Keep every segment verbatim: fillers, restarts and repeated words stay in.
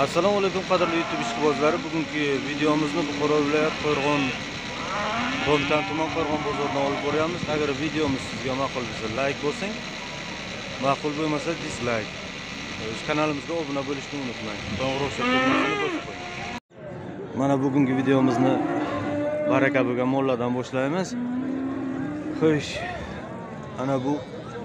Assalomu alaykum qadrli YouTube ishqibozlari. Bugungi videomizni Buxoro viloyat Qo'rg'on Qo'mtan tuman Qo'rg'on bozoridan olib boryapmiz. Agar videomiz sizga ma'qul bo'lsa, like bosing. Ma'qul bo'lmasa, dislike. O'z kanalimizga obuna bo'lishni unutmang. Qo'ng'iroq tugmasini bosib qo'ying. Mana bugungi videomizni baraka bo'lgan molladan boshlaymiz. Xo'sh, ana bu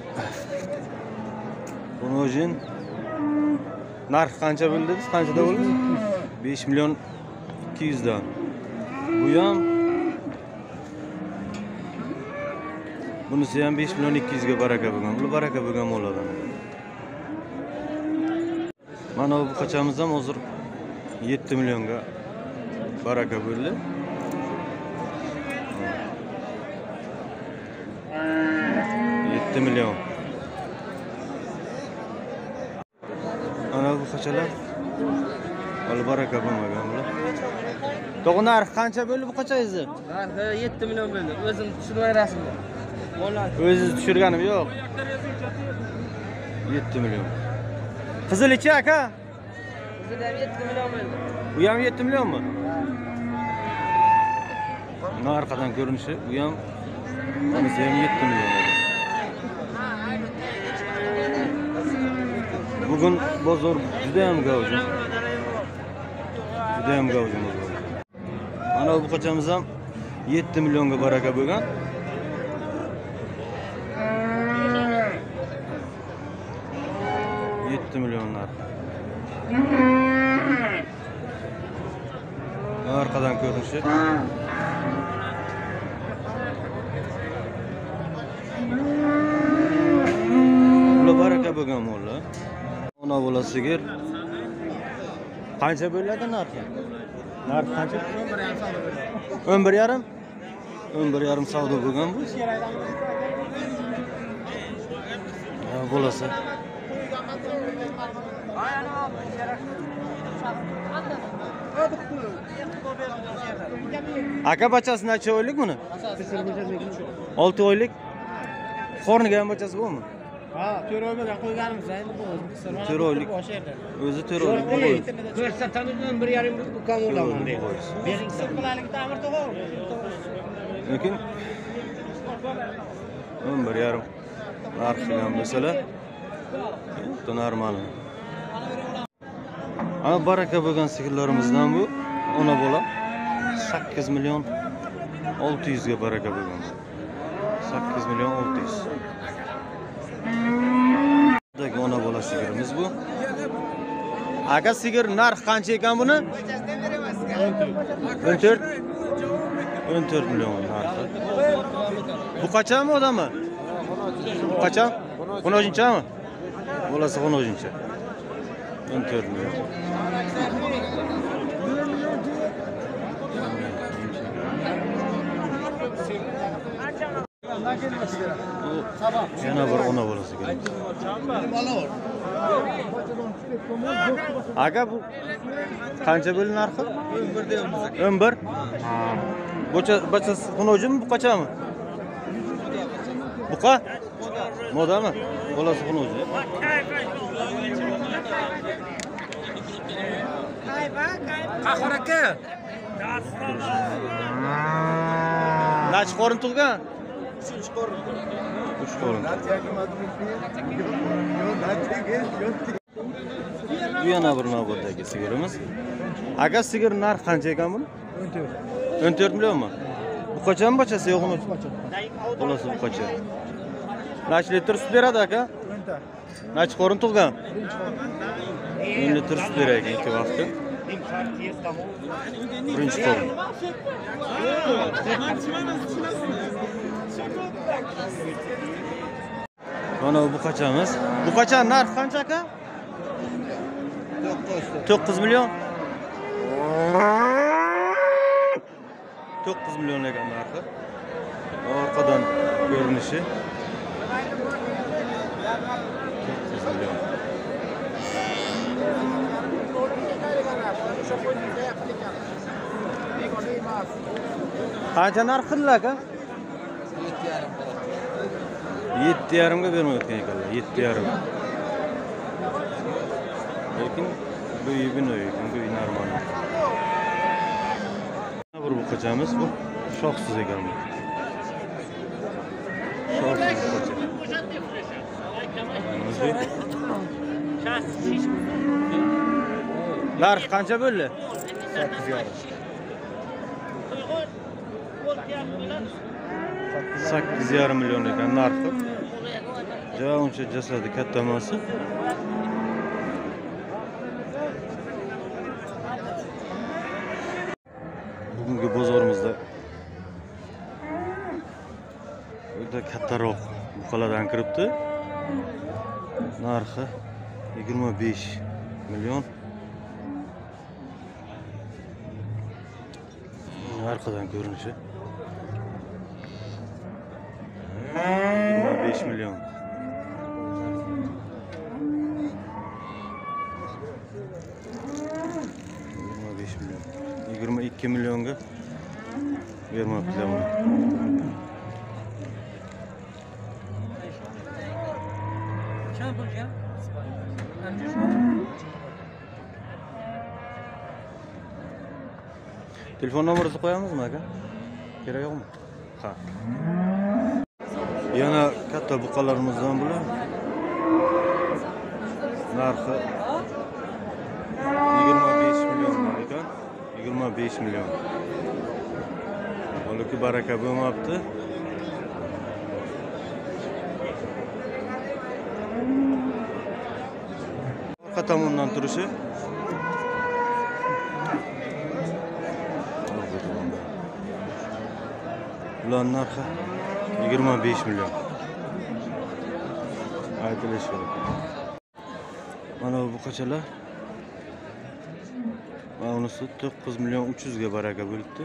Bunojin narx qancha bo'ldi? Biz qanchada bo'ldi? besh million ikki yuz dan. Bu ham bunisi ham besh million ikki yuz ga baraka bo'lgan. Bu baraka bo'lgan molladan. Mana bu qachamiz ham hozir yetti millionga baraka bo'ldi. yetti million. Ana bu qachalar? Al baraka bo'lmagan bular. To'g'ri narx qancha bo'ldi bu qachangizni? Narxi yetti million bo'ldi. O'zim tushirmayapman. O'zingiz tushirganim yo'q. yetti million. Qizilichi aka? Qizil ham yetti million bo'ldi. Bu ham yetti millionmi? Mana arqadan ko'rinishi, bu ham bunisi ham yetti million. Bugün bozor juda ham gavjum. Juda ham gavjum bozor. Mana bu qachamiz ham yetti millionga baraka bo'lgan. yetti million narx. Arqadan ko'rinishi. Bu baraka bo'lgan molla. Ona bola sigir. Qancha bo'ladi narxi? Narx qancha? o'n bir yarim. o'n bir yarim savdo bo'lgan bu. Ha, bo'lasa. Aka bachasi necha oylik buni? olti oylik. Qorniga ham bachasi bormi? Ha, to'rt oy bo'lgan qo'yganimiz endi bu o'zi qisir. to'rt oylik. O'zi to'rt oylik qo'ydi. Ko'rsatamiz o'n bir yarim ukam o'laman deydi. Bering sirqilarlik ta'mir to'g'ri. Lekin o'n bir yarim narx qilgan bo'lsalar, bu normal. Ana baraka bo'lgan sigirlarimizdan bu ona bola sakkiz million olti yuz ga baraka bo'lgan. sakkiz million olti yuz. Buradagi ona bola sigirimiz bu. Aka sigir narx qancha ekan buni? o'n to'rt. o'n to'rt million narxi. Bu qachonmi odammi? Qachon? o'n uchinchimi? Bo'lasa o'n uchinchi. o'n to'rt million. Yana bir ona bolasi kerak. Aka bu qancha bo'ldi narxi? o'n bir deymiz. o'n bir. Bocha bachasi xunojimi bu qachami? Buqa? Modami? Bolasi xunoji. Qahar aka. Nachi qorin tug'gan? uchinchi qorin. uch qorin. Bu yana bir navbatdagi sigirimiz. Aka sigir narx qancha ekan buni? o'n to'rt. o'n to'rt millionmi? Bu qachon bachasi yo'q uni? Bolasi bu qachon? Nachi litr sut beradi aka? o'nta. Nachi qorin tug'gan? o'n litr sut beradi ikki vaqtda. Birinchi qorin. Mana bu qachamiz? Bu qachon narx qancha aka? to'qqiz million. to'qqiz million ekan narxi. Orqadan ko'rinishi. to'qqiz million. Qancha narx qildi aka? yetti yarim ga bermayotgan ekanlar. yetti yarim. Lekin Bu iyi bir uy, bu uy normal. Bir buqachamiz bu shoxsiz ekan bu. Shoxsiz buqacha. Narx qancha bo'ldi? sakkiz yarim million ekan narxi. Ja uncha jasadi katta emas. Bugungi bozorimizda juda kattaroq buqalardan kiribdi. Narxi yigirma besh million. Arkadan görünüşü yigirma besh million. yigirma besh million. yigirma ikki millionga bermoqchilar buni. Telefon numarası koyamız mı aka? Gerek yok mu? Ha. Yana katta buqalarımızdan bular. Narxi yigirma besh million ekan. yigirma besh million. Balki baraka bo'lmabdi. Orqa tomondan turishi Ulan narxi yigirma besh million. Aytilishi kerak. Mana bu buqachalar. Mana bunisi to'qqiz million uch yuz ga baraka bo'libdi.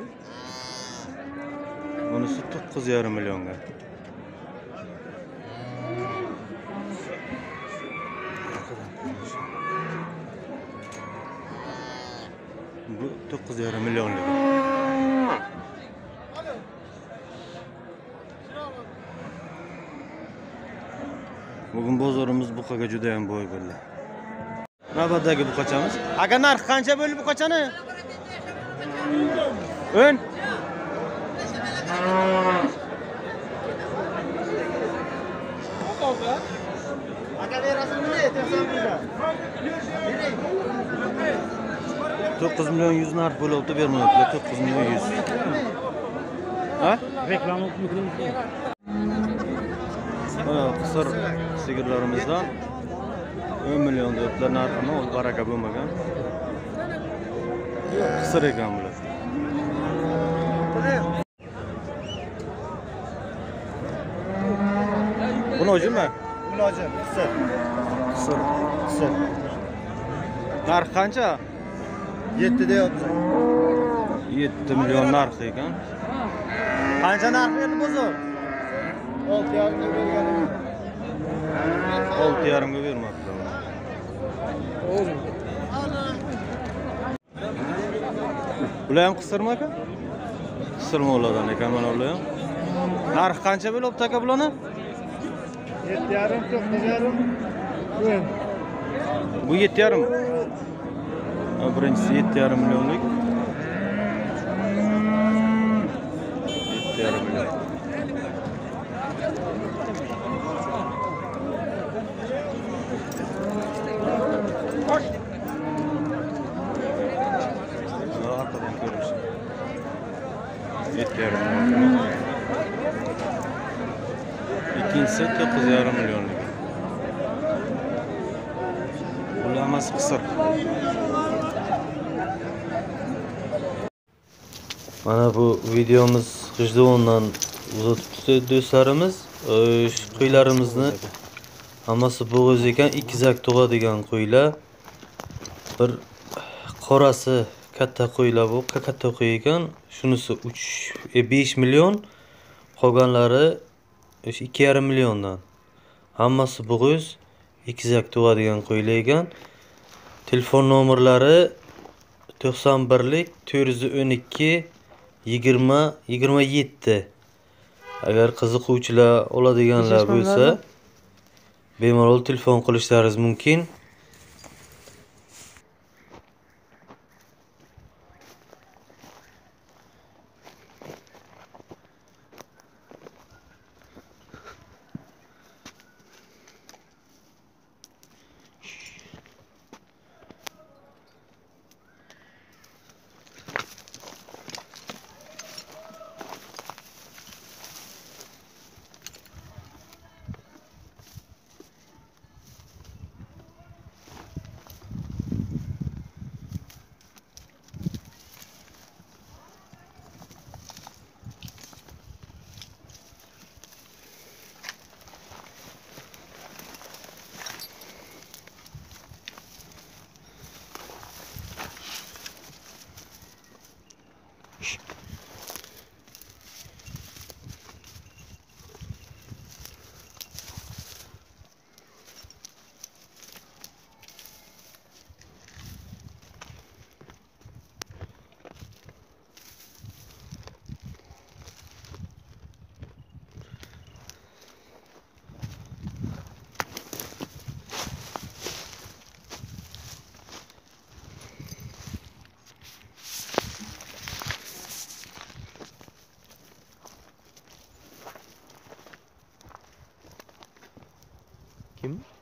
Bunisi to'qqiz yarim millionga. Bu to'qqiz yarim millionlik. Bugün bozorimiz buqaga juda ham boy bo'ldi. Navbatdagi buqachamiz. Aka narx qancha bo'ldi buqachani? o'n. Aka berasizmi? to'qqiz million yuz narx bo'libdi, bermayaptilar. to'qqiz million yuz. Ha? Reklam mikrofon. Qisir sigirlarimizdan o'n million deyaptilar narxini, u baraka bo'lmagan. Qisir ekan bular. Bu nojimi? Bu nojim, qisir. Qisir. Qisir. Narx qancha? yetti deyapti. yetti million narx ekan. Qancha narx berdi bozor? olti yarim ga berganim. olti yarim ga bermoqchilar. O'zim. Bular ham qisirmi aka? Qisirmi ulardan ekan mana ular ham. Narx qancha bo'libdi aka bularni? yetti yarim, to'qqiz yarim. Bu yetti yarim. Birinchisi yetti yarim millionlik. yetti yarim million. Arkadan görürsün. yetti yarim million. İkincisi to'qqiz yarim millionlik. Ulamasi qisir. Mana bu videomuz G'ijduvondan uzatibdi do'stlarimiz. Qo'ylarimizni hammasi bo'g'iz ekan, ikkizak tug'adigan qo'ylar. Bir qorasi katta qo'ylar bu, katta qo'y ekan. Shunisi uch besh million, qolganlari ikki yarim milliondan. Hammasi bo'g'iz, ikkizak tug'adigan qo'ylar ekan. Telefon nomerlari to'qson birlik to'rt yuz o'n ikki yigirma yigirma yetti. Agar qiziquvchilar oladiganlar bo'lsa, bemalol telefon qilishlaringiz mumkin. Kim?